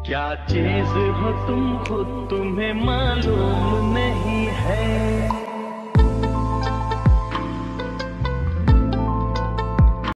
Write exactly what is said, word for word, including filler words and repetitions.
क्या चीज हो तुम खुद तुम्हें मालूम नहीं है।